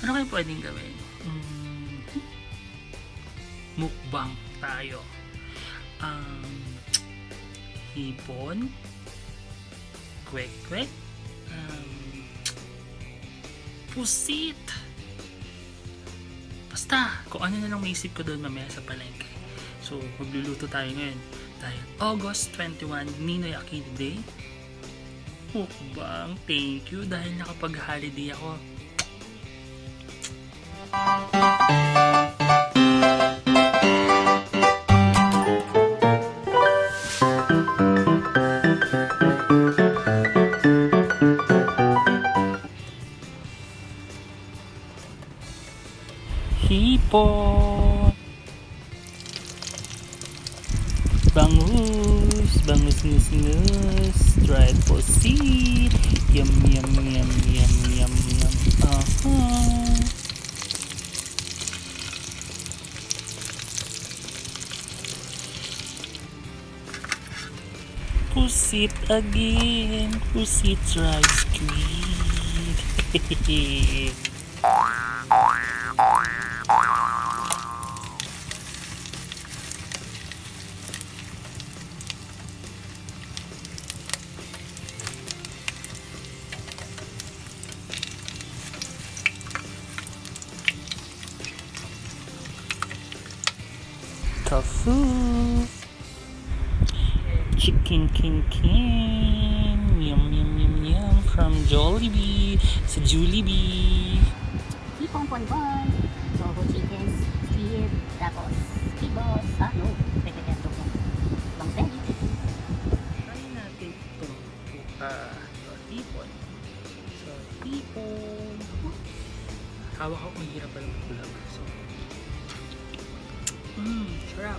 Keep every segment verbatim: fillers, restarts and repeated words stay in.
Ano kayo pwedeng gawin? Mm, mukbang tayo. Um, hipon, kwek-kwek, um, pusit. Basta, kung ano na lang maisip ko doon mamaya sa palengke. So, magluluto tayo ngayon. Dahil August twenty-first, Ninoy Aquino Day. Mukbang, thank you dahil nakapag-holiday ako. Hipon, bangus, bangus ngus-ngus, dried pusit, yum yum yum yum yum yum. Aha. Pusit again, pusit rice squid. Tofu, chicken kin kin, yum yum yum yum from Jollibee sa Jollibee. Hipon pon pon, sobo chicken, squid, tapos kibos, ah no, teka yan ito po, bang belly. Try natin ito, uh, hipon. So, hipon. Hawak ako, mahirap pala mag-vlog. So, mmm, sarap.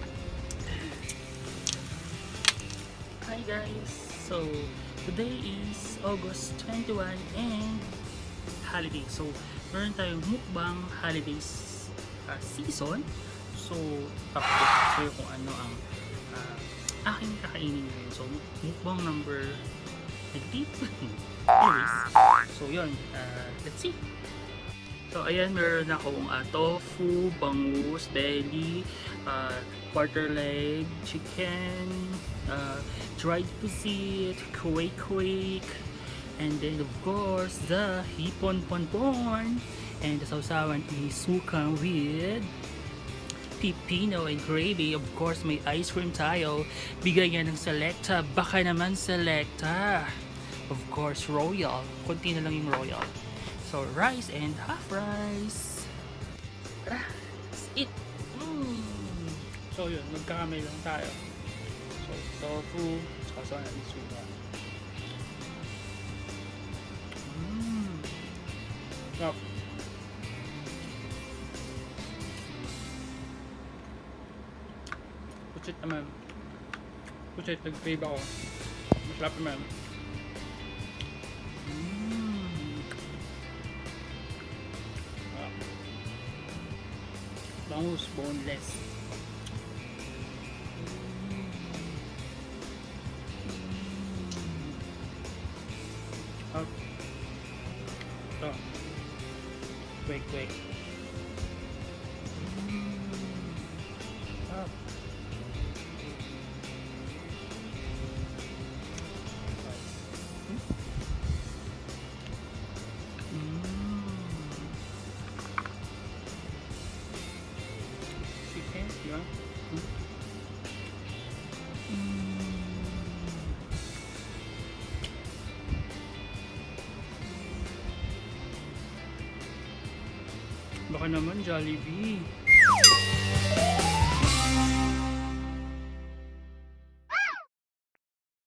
Hi guys! So, today is August twenty-first and holiday. So, meron tayong mukbang holidays uh, season. So, update ko kung ano ang uh, aking kakainin ngayon. So, mukbang number eighty. Anyways, so yun, uh, let's see. So, ayan, meron akong uh, tofu, bangus, belly, uh, quarter leg, chicken, uh, dried pusit, kwek-kwek, and then of course, the hipon-pon-pon, and the sausawan is sukang with pipino and gravy. Of course, may ice cream tayo. Bigay yan ng Selecta. Baka naman Selecta. Of course, royal. Kunti na lang yung royal. So, rice and half rice. Tara, let's eat. Mm. So, yun. Magkakamay lang tayo. So, tofu. Saka natin suka. Mmm. Sarap. Pusit naman. Pusit. Nag-crave ako. Masarap naman. Bangus, boneless. Up. Ito. Wait, wait. Up. Yeah. Mm. Baka naman Jollibee.